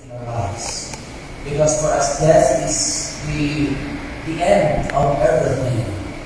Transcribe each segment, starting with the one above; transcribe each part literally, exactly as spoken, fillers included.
in our lives. Because for us, death is the, the end of everything.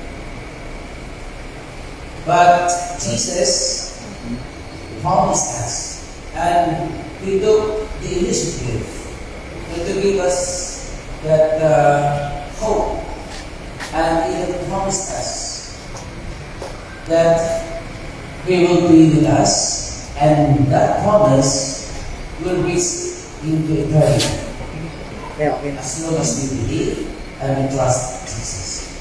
But Jesus promised us, and He took the initiative to give us that uh, hope, and He promised us that He will be with us, and that promise will reach into eternity as long as we believe and we trust Jesus.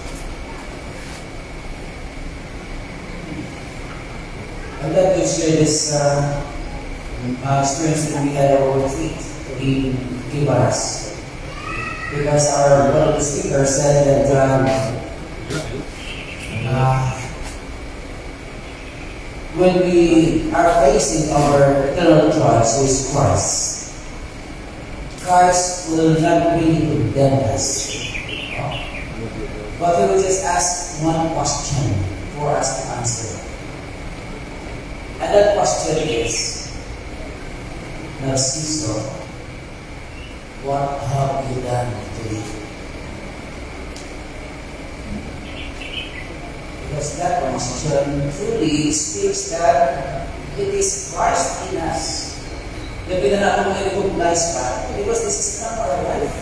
I'd like to share this uh, uh, experience that we had at our retreat in Kibaras, because our one of the speakers said that um, uh, when we are facing our eternal choice with Christ, Christ will not really condemn us, but He will just ask one question for us to answer. And that question is, Narciso, what have you done today? Because that question truly speaks that it is Christ in us. Na pinanakong i-recognize pa, because this is not our life.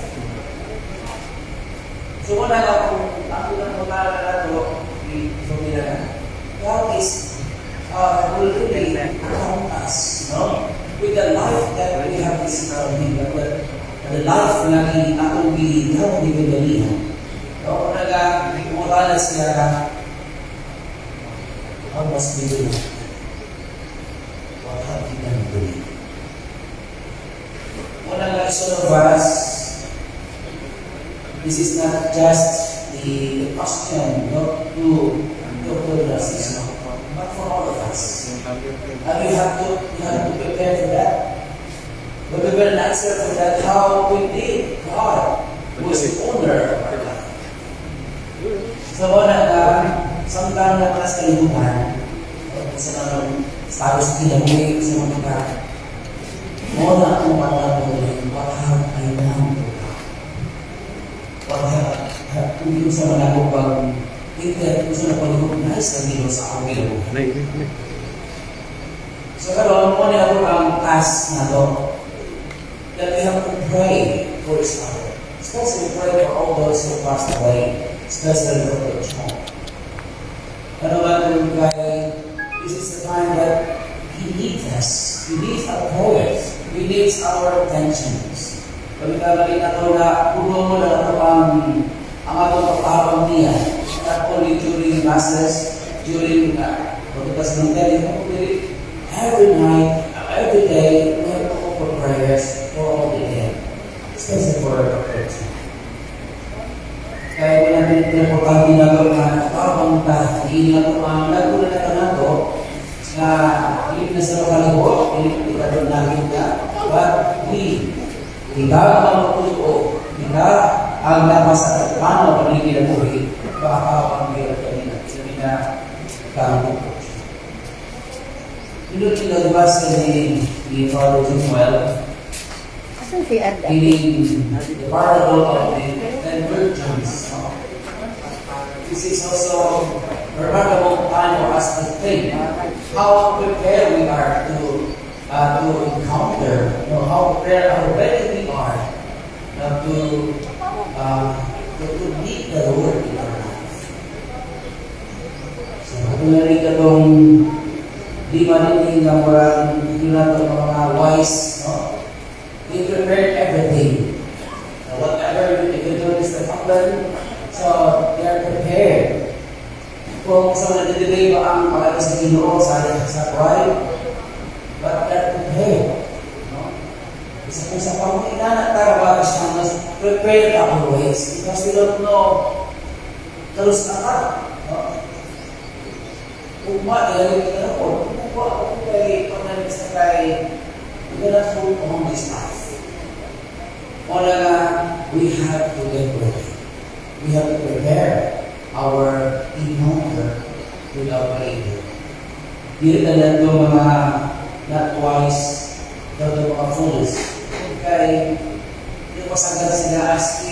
So muna nga kung ang ilang mga na ito, so pinanakong, God is uh, will really count us, no? With the life that we have received from Him, but the life na akong ginawang ibigalihan. So muna nga, kumutala siya, how must we do that? What have you done today? One of us, this is not just the, the question not to Doctor Narciso, but for all of us. And we have to, we have to prepare for that. But we will answer for that how we did God, who is the owner of our life. So wala ka, samtang na mas kalimutan, sa mga status kinabuhi sa mga ka, Mona akong matapos, what have I done to God? What have, kung yung sa mga ko pag hindi ko sa napag-recognize na Diyos sa akong ginawa. So karoon, muna ako ang task na to, that we have to pray for each other. Especially pray for all those who passed away, especially for the church. Ano ba kung kay, this is the time that He needs us. He needs our prayers. He needs our attentions. Kami kami na ito na puno mo na ito ang ang atong pagpapang niya. Not only during masses, during pagkakas ng telephone, every night, every day, we have to offer prayers for all the dead. Especially for our church. Kaya wala natin pinapagpapang na ito na pagpapang ta, hindi na ito ang nagula na ito na ito na hindi na sa lokalibo, hindi na ito namin ka, but we, kita ang matuto, kita ang napasa at paano kami kinabuhi, baka ang hirap kanina, sabi na kami. Pinot pinagwas ni ni Father Samuel, in the parable of the ten virgins. This is also a remarkable time for us to think how prepared we are to uh, to encounter, you know, how prepared, how ready we are uh, to, uh, to to meet the Lord in our life. So, kung narinig itong di maninig ng parang ilan ng mga wise, no? They prepared everything. So, whatever you do is the happen. So, they are prepared. Kung sa mga nadidelay ba ang pagkakita sa Ginoo sa sa buhay, but they are prepared. No? Isa kung sa panginoon tarawa siya, mas prepared always because we don't know terus nakar. No? Kung ma-ilagay ka na po, kung ako kay panalig sa kay gonna hold on this life. Ona, we have to get ready. We have to prepare our encounter with our Creator. Dili na ito mga not wise, ito mga foolish. Kaya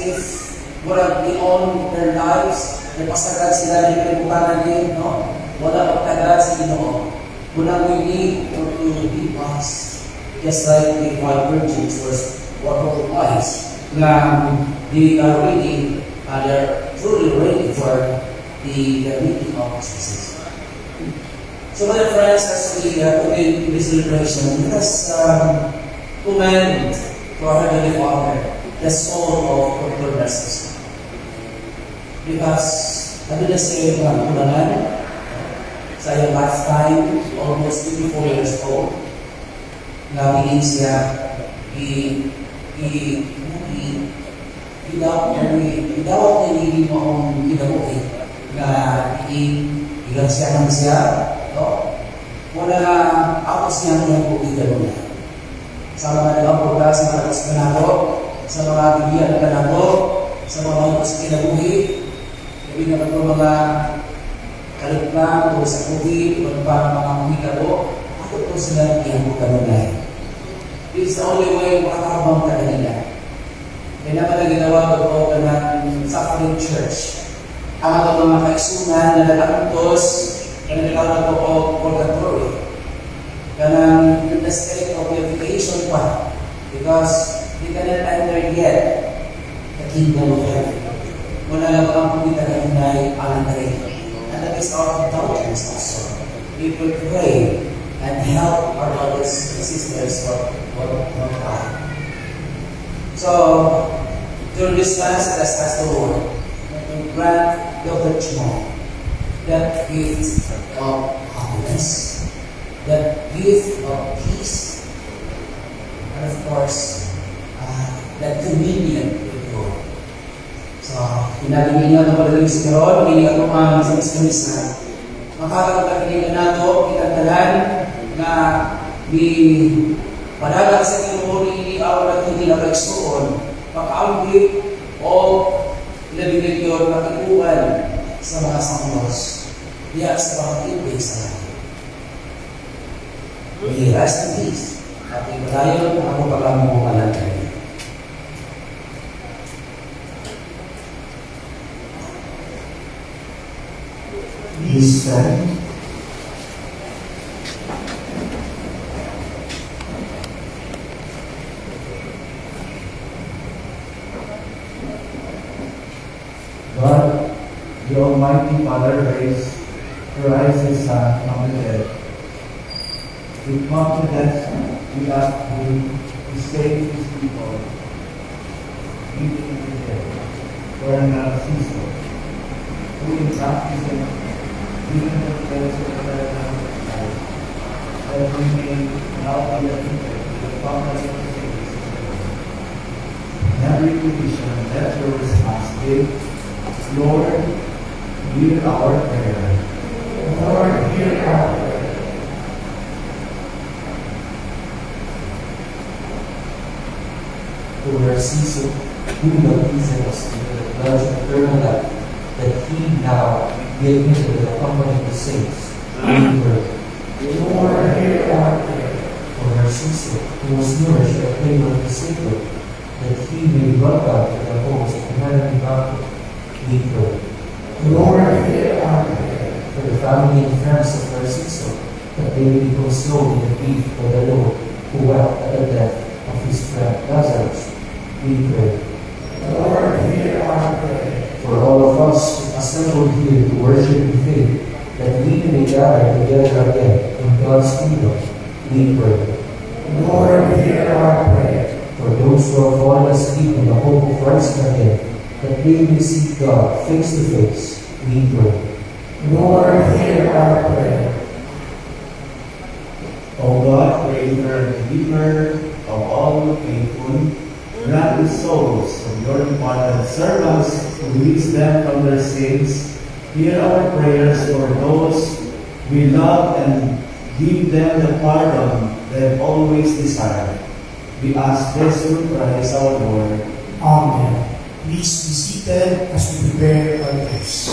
if murag they own their lives, napasagad sila ng kalibutan din, no? Wala magtagad sa Ginoo. Muna we need to be wise. Just like the five virgins were were wise. Na they are ready, uh, they are truly ready for the, the meeting of Jesus. So, my friends, as we uh, begin in this celebration, let us um, commend to our Heavenly Father the soul of Doctor Narciso. Because, ano na siya yung kulangan sa iyong lifetime, almost twenty-four years old, na bigin siya i i i without any without any maong ginabuhi na i-ilang siya ng siya, no? Wala na apos niya ng buhay gano'n. Sa mga nag-apuga, sa mga kaskanado, sa mga bigyan na kanado, sa mga apos kinabuhi, gabi naman po mga kaliplang o sa kuhi, iban pa mga muhikado, ako po sila iyan po gano'n. This is the only way makakabang ka kanila. Kaya naman na ginawa ko po ng Suffering Church. Ang mga mga kaisunan na nalakantos, na nalakanto po o purgatory. Kaya in the state of purification pa. Because they cannot enter yet the kingdom of heaven. Wala lang ang pumita na hinay alang na rin. And that is our indulgence also. We will pray and help our brothers and sisters for God. So, during this fast, let us ask the Lord to grant Doctor Chimo that gift of happiness, that gift of peace, and of course, uh, that communion with God. So, pinagiging nga ito pala yung siguro, hindi ako ang sa misamis na makakapagpagiging nato, itantalan na di padagag sa Ginoo ni awal at hindi nakagsuon, pag-aambit o ilabigay yun nakikuan sa mga sanglos diya sa mga ibig sa lahat. May rest in peace. At ibalayon ako pagkami mo kalagay. Please stand. God, the Almighty Father, raised raised His Son from the dead. With confidence, we ask you to save His people, even in the dead, for another season, who in baptism, even the place of the life, that we may now be admitted to the family of the saints. In every condition, let your response give. Lord, hear our prayer. Lord, hear our prayer. To Narciso, who baptized us into the blood of eternal life, that he now be admitted to the company of the saints. We pray. Lord, hear our prayer. For Narciso, who was nourished at the table of the sacred, that he may be welcomed to the host of the heavenly banquet. We pray. Lord, hear our prayer. For the family and friends of Narciso, that they may be consoled in the grief for the Lord, who wept at the death of his friend Lazarus. We pray. Lord, hear our prayer. For all of us assembled here to worship in faith, that we may gather together again in God's kingdom, we pray. Lord, hear our prayer. For those who have fallen asleep in the hope of rising again, that they may see God face to face, we pray. Lord, hear our prayer. O God, creator and redeemer of all the faithful, grant the souls of your departed servants to release them from their sins. Hear our prayers for those we love and give them the pardon they have always desired. We ask this through Christ our Lord. Amen. Please be seated as we prepare our guests.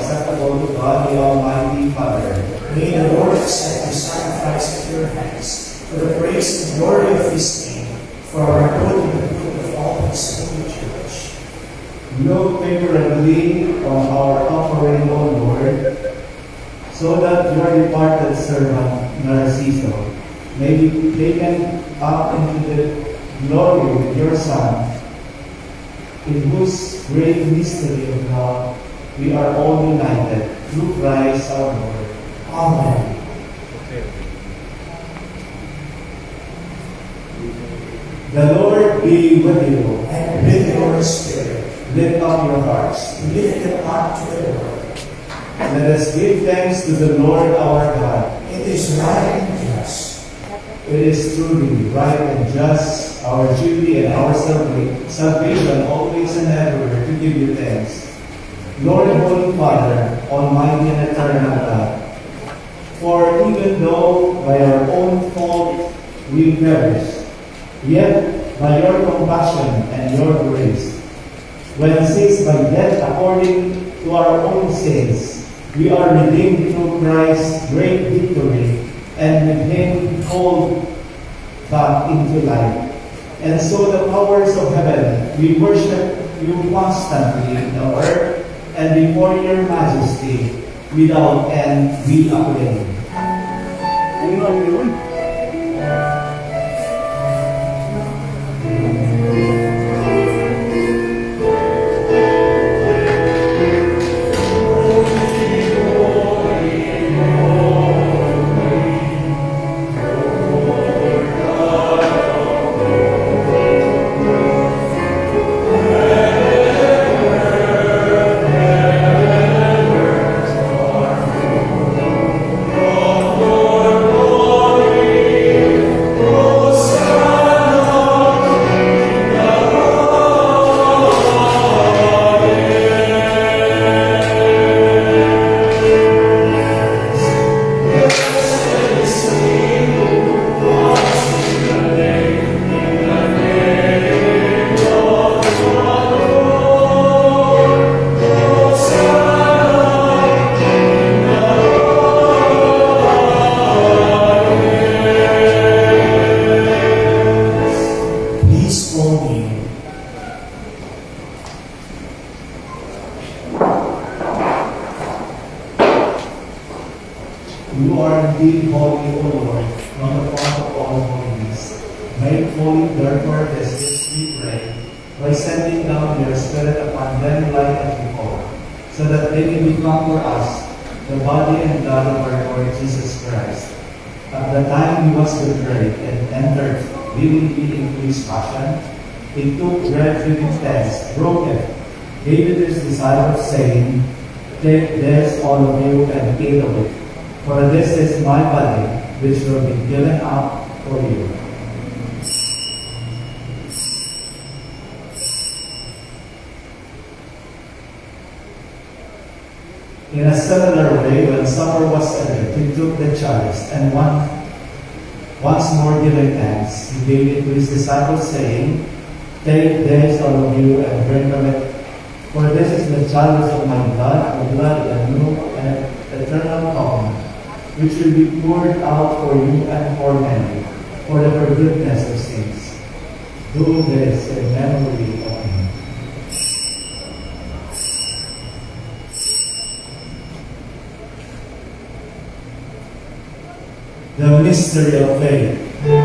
acceptable to God the Almighty Father. May the Lord accept the sacrifice at your hands for the praise and glory of His name, for our good and the good of all His holy church. Look favorably on our offering, O Lord, so that your departed servant Narciso may be taken up into the glory with your Son, in whose great mystery of love we are all united through Christ our Lord. Amen. The Lord be with you. And with your spirit, Lift up your hearts. lift them up to the Lord. Let us give thanks to the Lord our God. It is right and just. It is truly right and just, our duty and our salva- salvation, always and everywhere, to give you thanks. Lord, Holy Father, Almighty and Eternal God, for even though by our own fault we perish, yet by your compassion and your grace, when seized by death according to our own sins, we are redeemed through Christ's great victory, and with Him called back into life. And so the powers of heaven, we worship you constantly in the earth, and before your majesty, without end we acclaim. You are indeed holy, O Lord, from the fount of all holiness. Make holy, therefore, this gifts, we pray, by sending down your Spirit upon them like as before, so that they may become for us the body and blood of our Lord Jesus Christ. At the time He was betrayed and entered willingly into His passion, He took bread, giving thanks, broke it, gave it to His disciples, saying, "Take this, all of you, and eat of it. For this is my body, which will be given up for you." In a similar way, when supper was ended, He took the chalice, and one, once more giving thanks, He gave it to His disciples, saying, "Take this, all of you, and drink of it. For this is the chalice of my blood, the blood of the new and eternal covenant, which will be poured out for you and for many, for the forgiveness of sins. Do this in memory of me." The mystery of faith.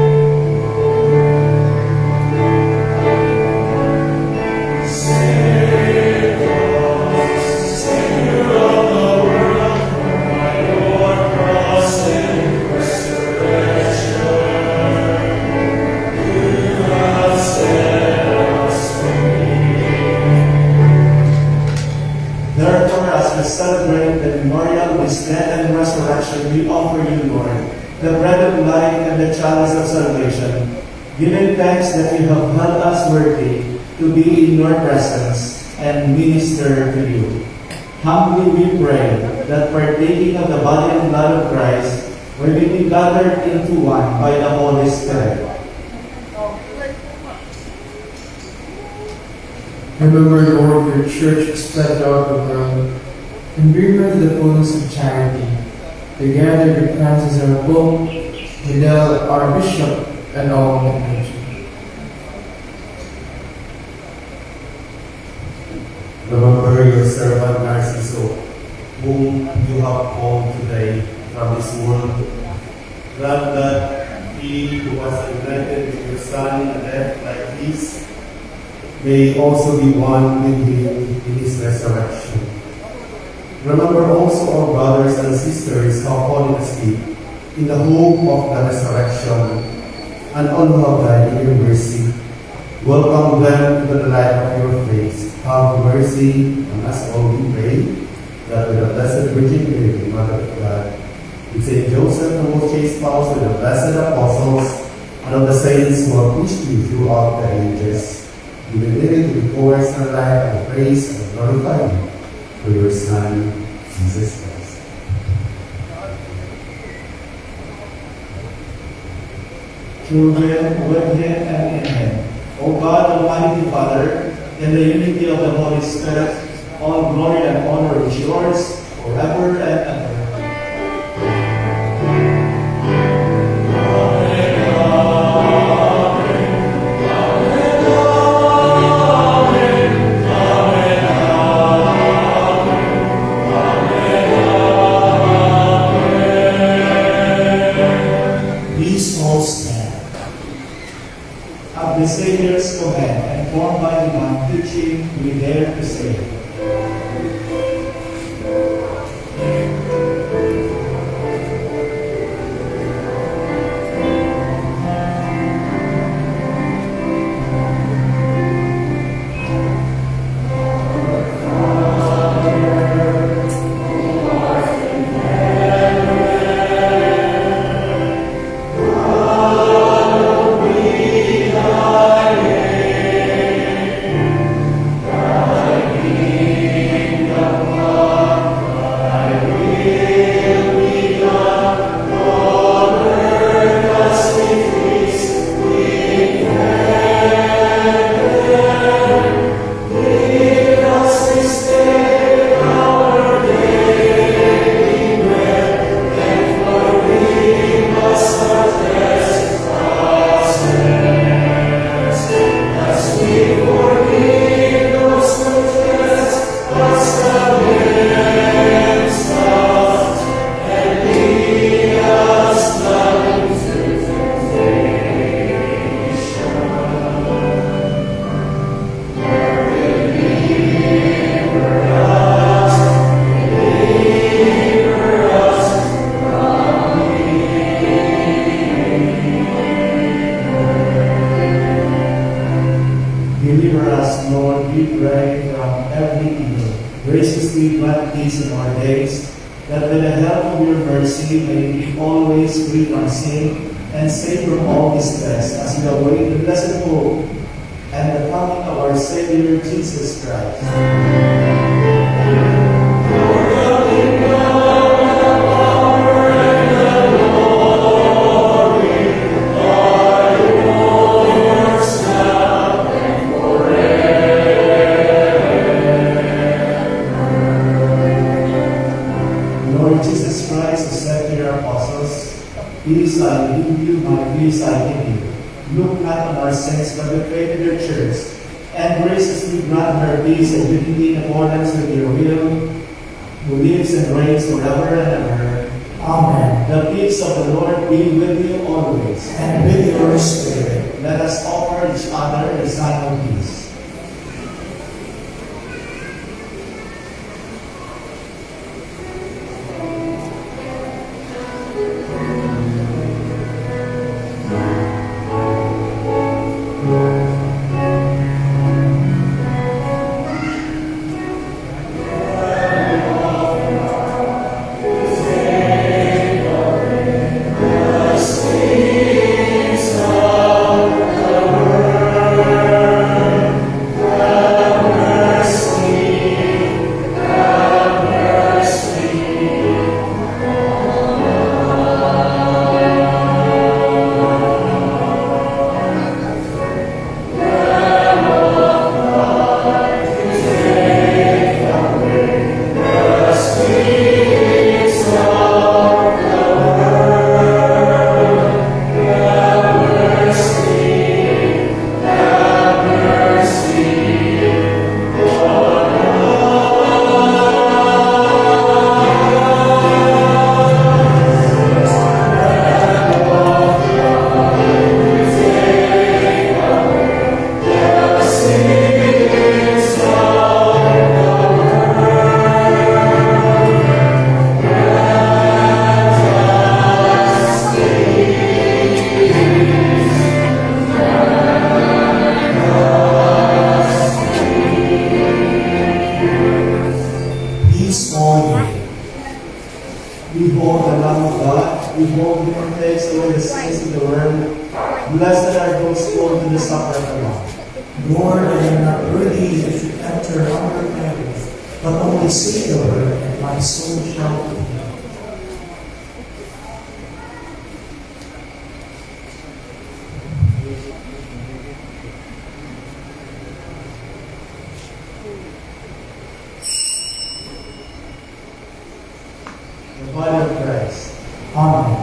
Celebrate the memorial of His death and resurrection, we offer you, Lord, the bread of life and the chalice of salvation, giving thanks that you have held us worthy to be in your presence and minister to you. Humbly we pray that partaking of the body and blood of Christ, we may be gathered into one by the Holy Spirit. Remember, Lord, your church spread out around, and bring her to the fullness of charity. Together with Francis our Pope, Hillel our Bishop, and all the clergy. Remember your servant Narciso, whom you have called today from this world. Grant that he who was united with your Son in a death like his may also be one with him in his resurrection. Remember also our brothers and sisters who have fallen asleep in the hope of the resurrection, and all who have died in your mercy. Welcome them to the light of your face. Have mercy on us all, we pray, that with the Blessed Virgin Mary, Mother of God, with Saint Joseph, the most chaste spouse, with the blessed apostles, and of the saints who have preached you throughout the ages, you may live to the course and life and praise and glorify you for your Son, Jesus Christ. Through him, with him, and in him, O God, Almighty Father, in the unity of the Holy Spirit, all glory and honor is yours forever and ever. Please all stand. At the Savior's command, and formed by divine teaching, we dare to say, deliver us, Lord, we pray, from every evil. Graciously grant peace in our days, that with the help of your mercy may we always free from sin and safe from all distress, as we await the blessed hope and the coming of our Savior Jesus Christ. Peace I leave you, my peace I give you. Look not on our sins, but the faith of your church, and graciously grant her peace and unity in accordance with your will, who lives and reigns forever and ever. Amen. The peace of the Lord be with you always. And with your spirit. Let us offer each other the sign of peace. Lord Behold the Lamb of God. Behold him who takes away the sins of the world. Blessed are those who go to the supper of the Lamb. Lord, I am not worthy that you enter under my roof, but only say the word, and my soul shall be healed. The body of Christ. Amen.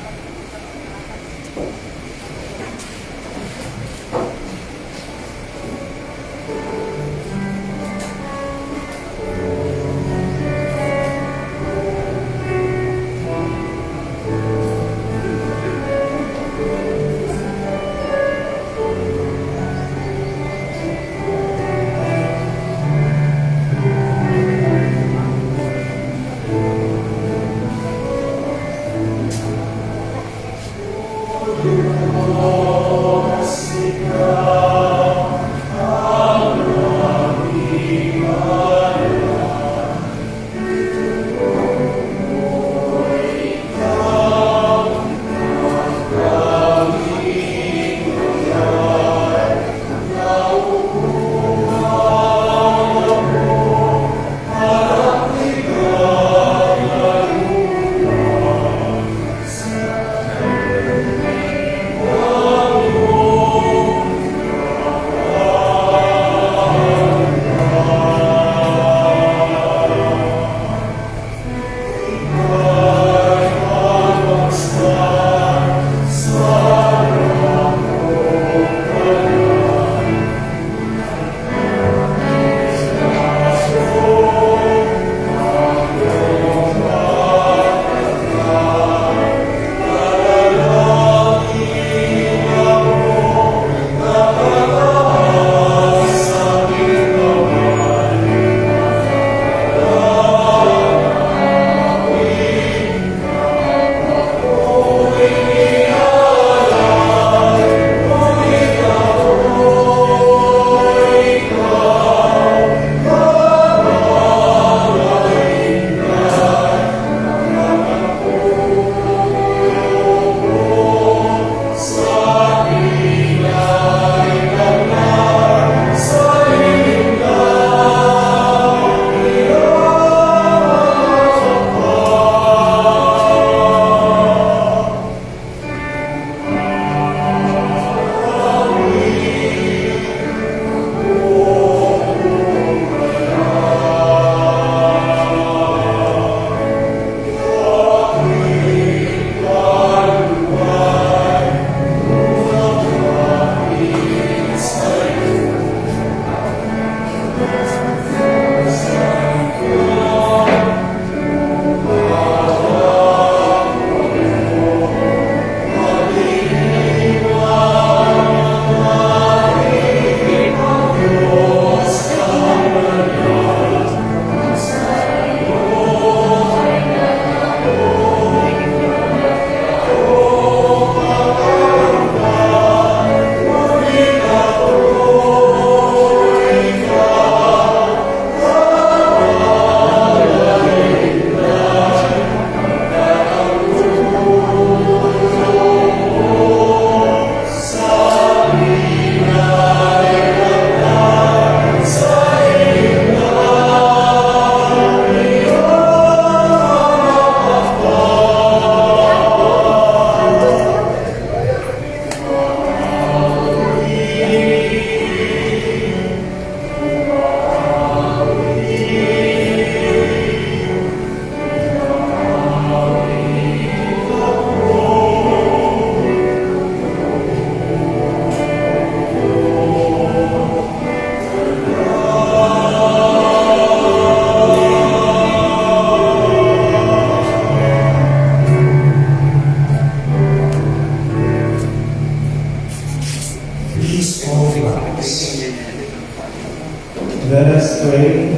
Let us pray.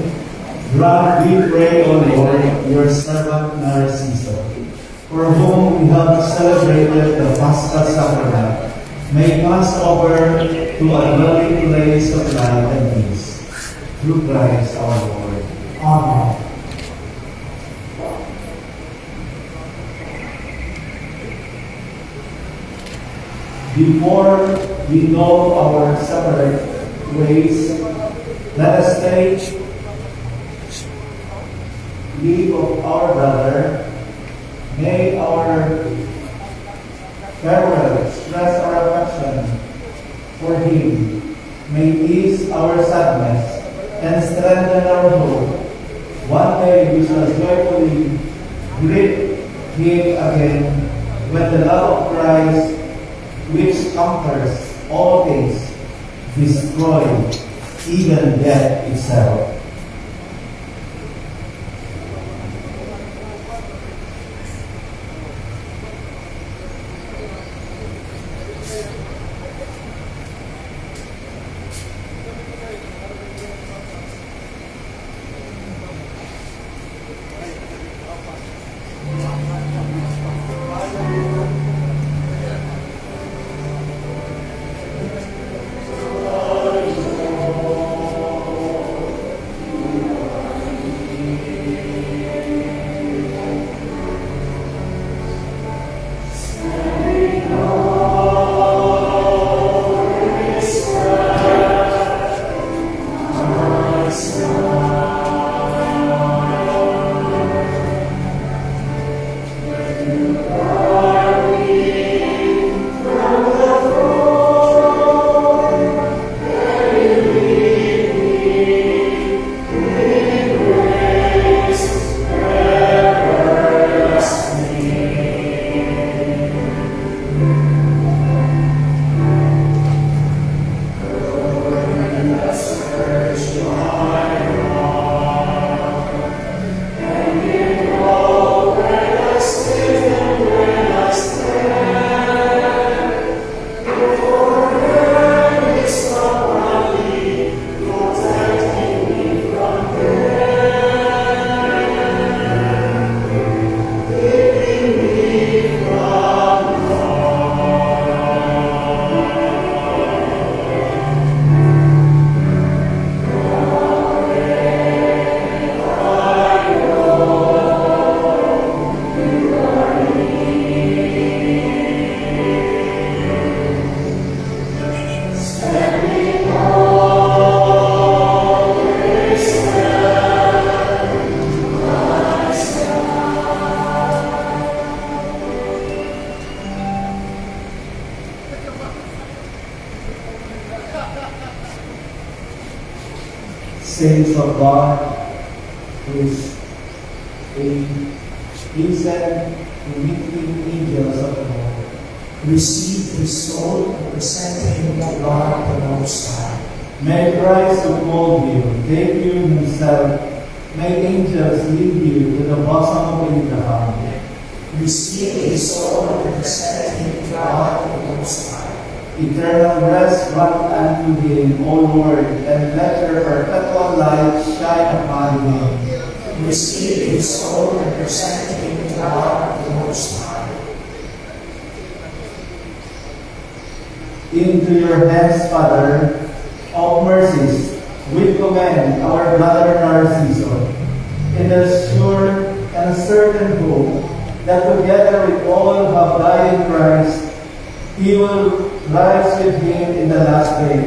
Grant, we pray, O Lord, your servant Narciso, for whom we have celebrated the Paschal Sacrament, may pass over to a dwelling place of light and peace. Through Christ our Lord. Amen. Before we go our separate ways, let us take leave of our brother. May our farewell express our affection for him. May ease our sadness and strengthen our hope. One day we shall joyfully greet him again when the love of Christ, which conquers all things, destroy even death itself. Saints of God, who is a decent, meeting angels of the Lord, receive his soul and present him to God the Most High. may Christ who called you take you himself, may angels lead you to the bosom of Abraham. Receive his soul and present him to God the Most High. Eternal rest grant unto him, O Lord, and let your perpetual light shine upon him. Receive his soul and present him to God the Most High. Into your hands, Father of mercies, we commend our brother Narciso, in the sure and certain hope that together with all who have died in Christ, he will rise with him in the last day.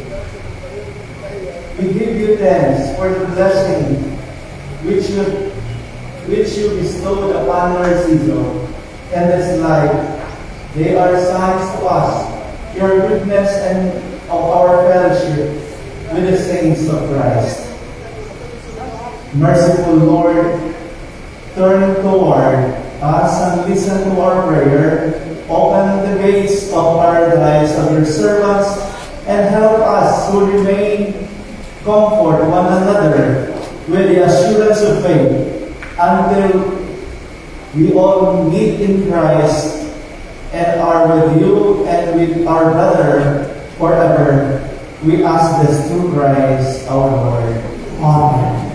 We give you thanks for the blessing which you, which you bestowed upon Narciso and his life. They are signs to us, your goodness and of our fellowship with the saints of Christ. Merciful Lord, turn toward us and listen to our prayer. Open the gates of paradise of your servants and help us who remain comfort one another with the assurance of faith until we all meet in Christ and are with you and with our brother forever. We ask this through Christ our Lord. Amen.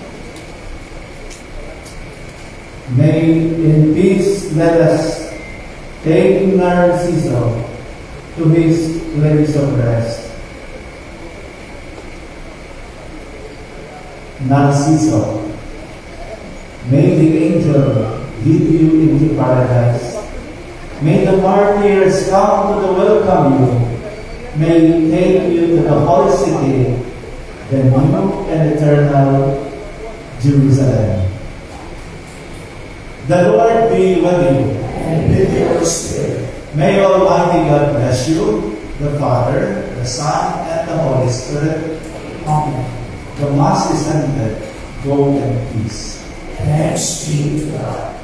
May in peace let us take Narciso to his place of rest. Narciso, may the angel lead you into paradise. May the martyrs come to the welcome you. May we take you to the holy city, the new and eternal Jerusalem. The Lord be with you. And with your spirit. May Almighty God bless you, the Father, the Son, and the Holy Spirit. Amen. The Mass is ended. Go in peace. Thanks be to God.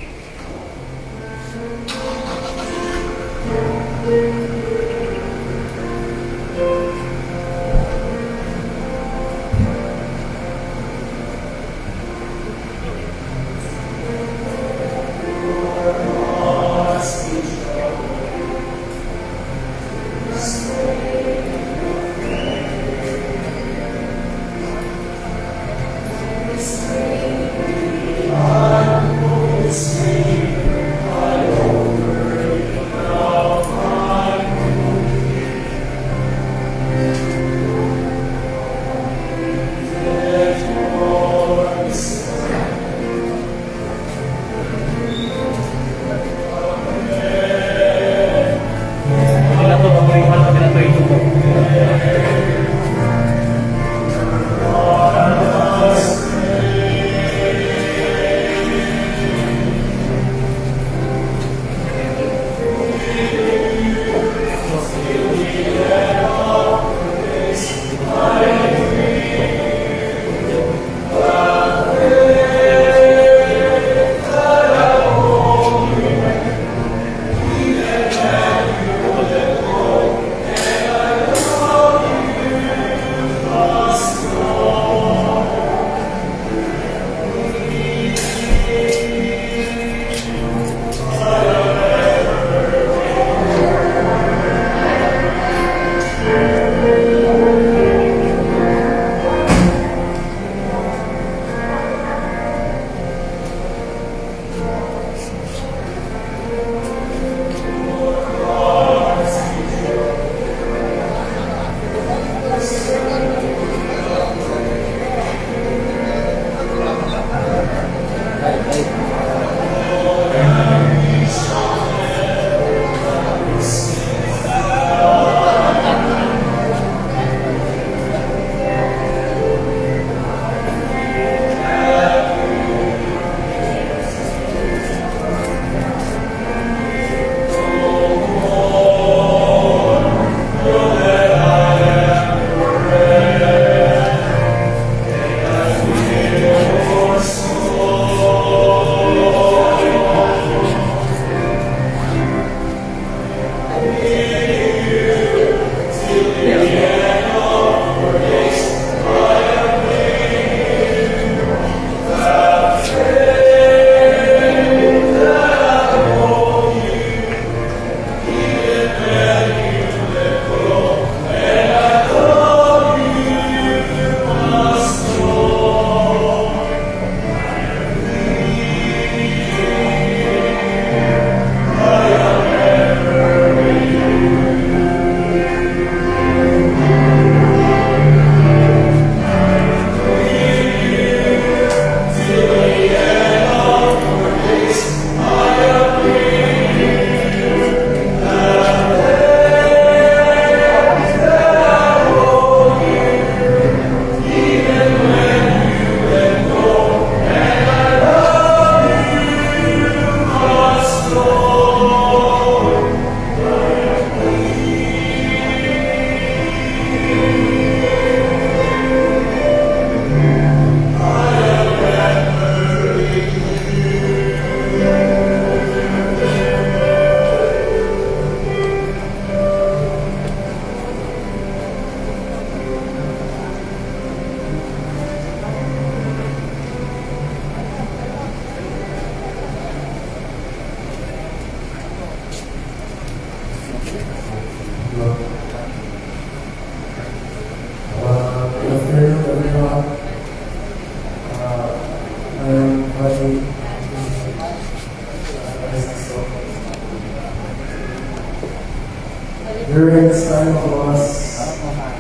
During this time of loss,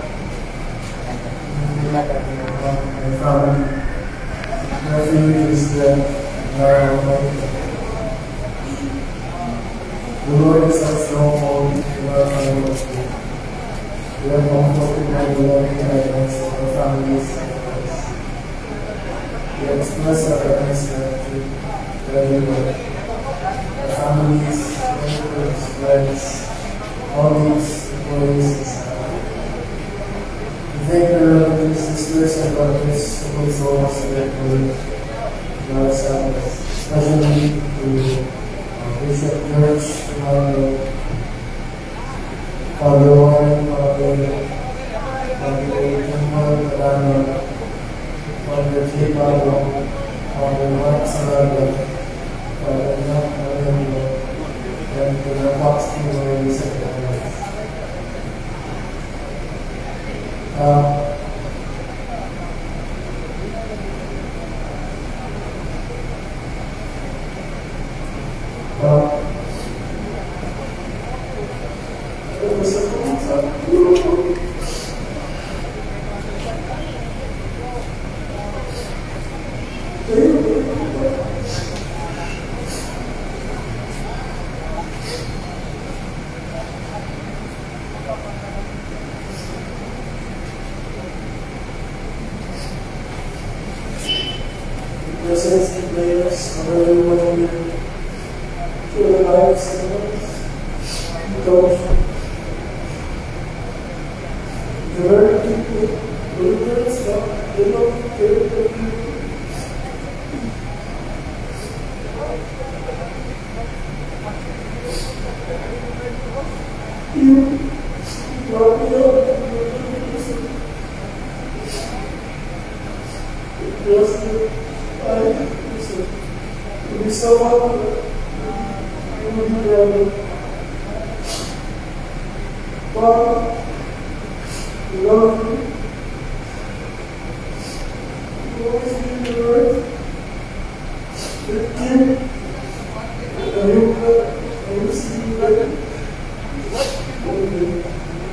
my family, refuge is dead, and I am alone. The words of stronghold in our community. We are comforted by the loving kindness of our families and friends. We express our earnest gratitude to everyone, our families, neighbors, friends, colleagues, employees, and staff. We thank our relatives, sisters, and brothers who put so much effort in our service, especially to Bishop George Ronaldo, Father Warren, Father Father Jumbo Padano, Father J. Pablo, Father Mark Sarado, Father Mark Marimbo, and the Fox Team Secretary. Uh, Uh, it was a cool time. Presence and players of everyone here. To the lives of those, the very people, the leaders of the Lord, the people. You brought me up. It was the I listen. To be so humble. Father, we love you. You always be in the earth. With you. And you will see you later. Amen.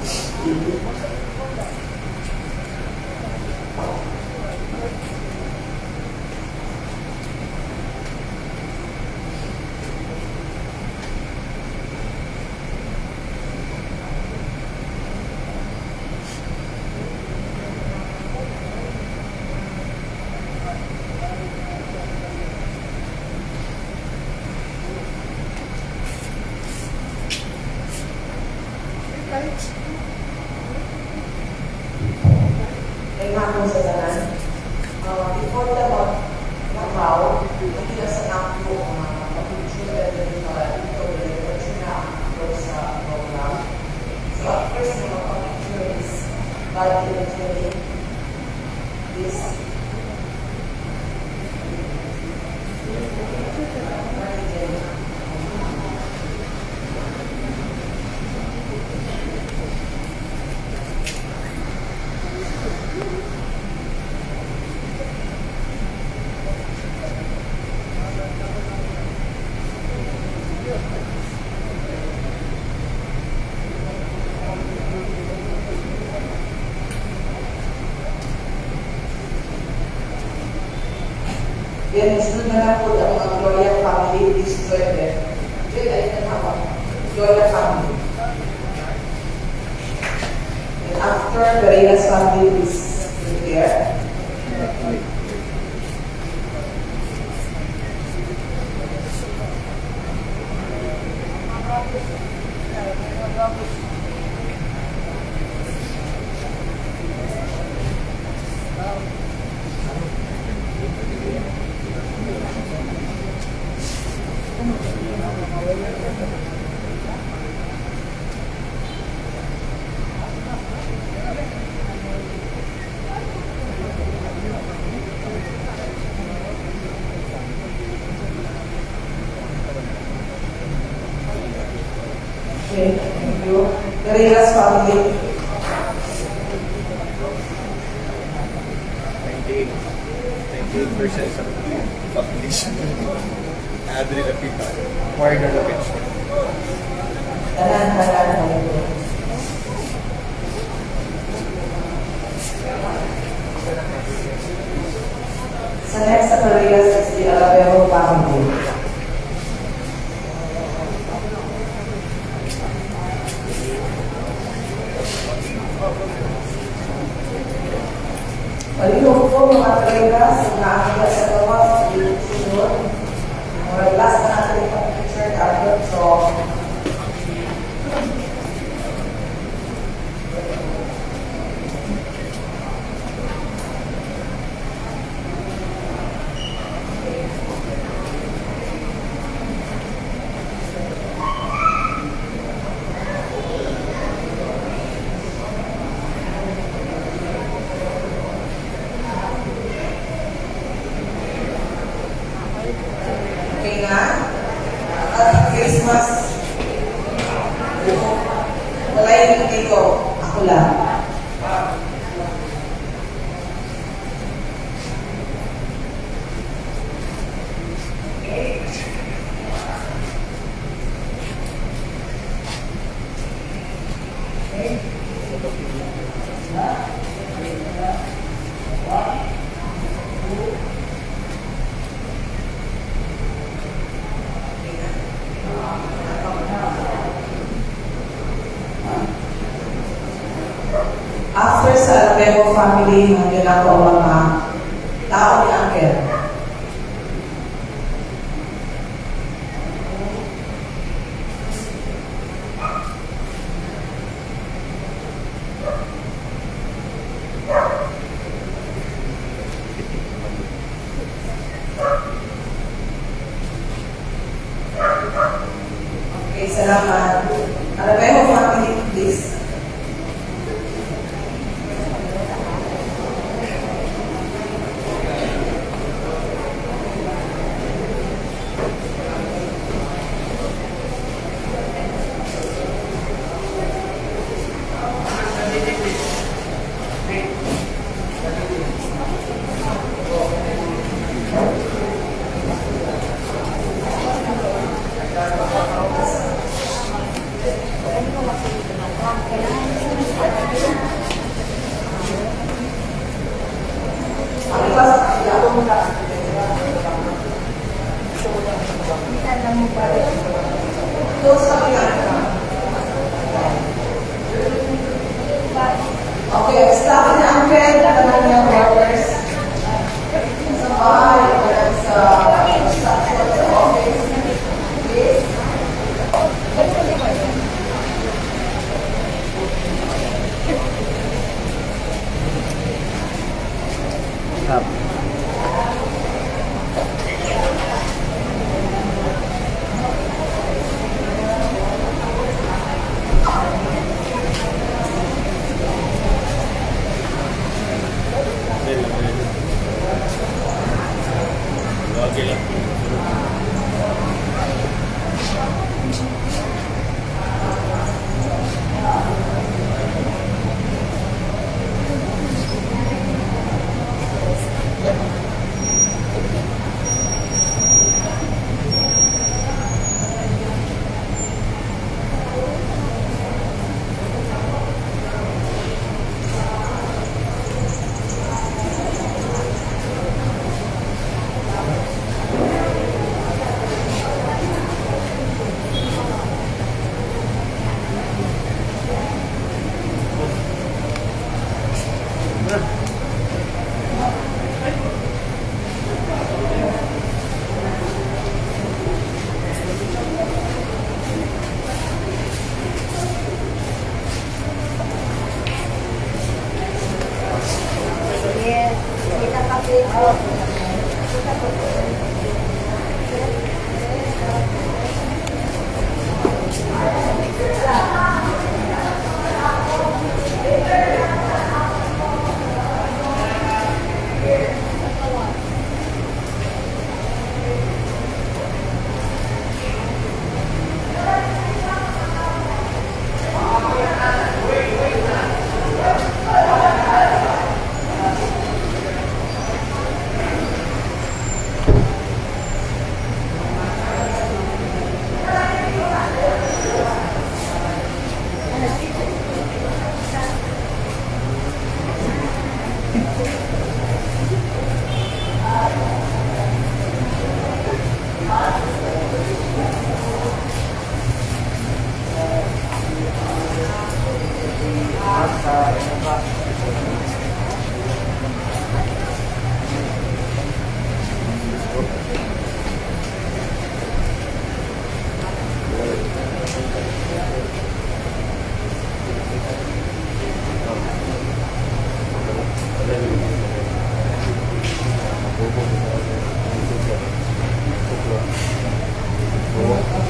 May hapon sa tanan. Uh, before the Macau, hindi na sa naku ang pag-tutunan din para ito na ito sa program. So at first, mga pag-tutunan is body training. This Then, sunod na lang po ang mga Gloria family this November. Then, ay nanawa. Gloria family. And after, Pereira's family is there. Okay, thank you. Pereira's family. ninety-eight percent of the population. Adri Lapita. Warner Lapita. Tanan, tanan, tanan. Sa next sa Pereira's is the Alavero family. mga kolegas, nakakita sa gawa sa sunod. Or last na natin itong picture natin. So, okay nga. At Christmas, wala yung hindi ko. Ako lang. After sa Alabego family, nandiyan ako ang mga tao ni Uncle. Okay, salamat. Alabego family, please. Okay, stop ni Uncle, tanong niya workers. Sa bahay, sa sa office. Please. Stop.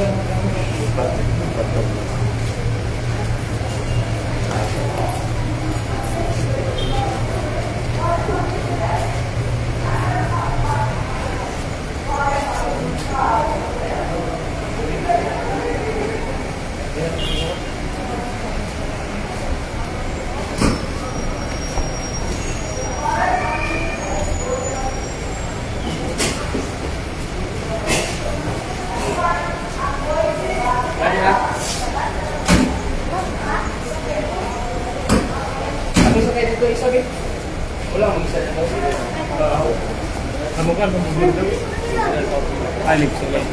Alex, okay.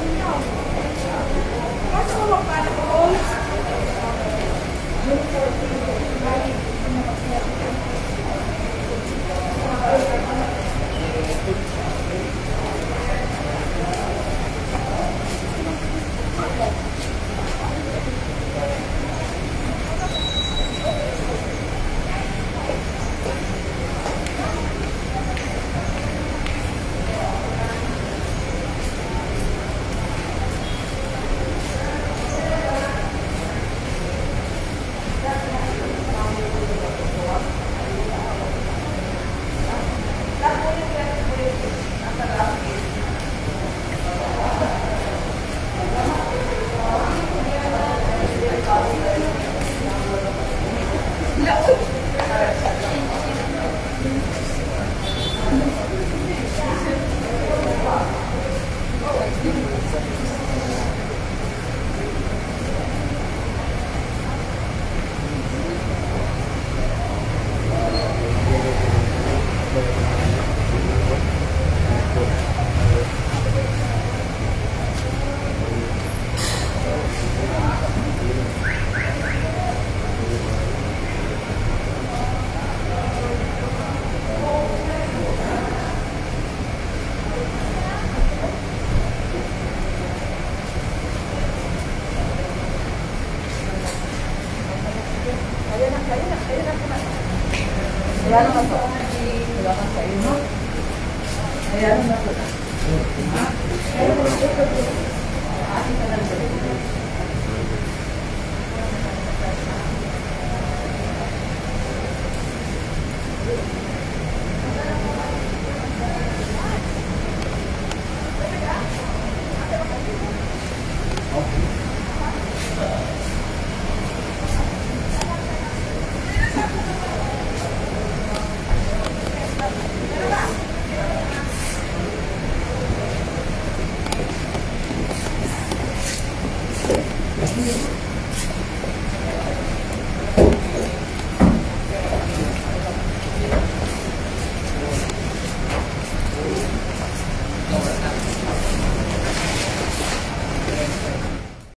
Ayan naman po. Wala kang sa iyo. Ayan naman po.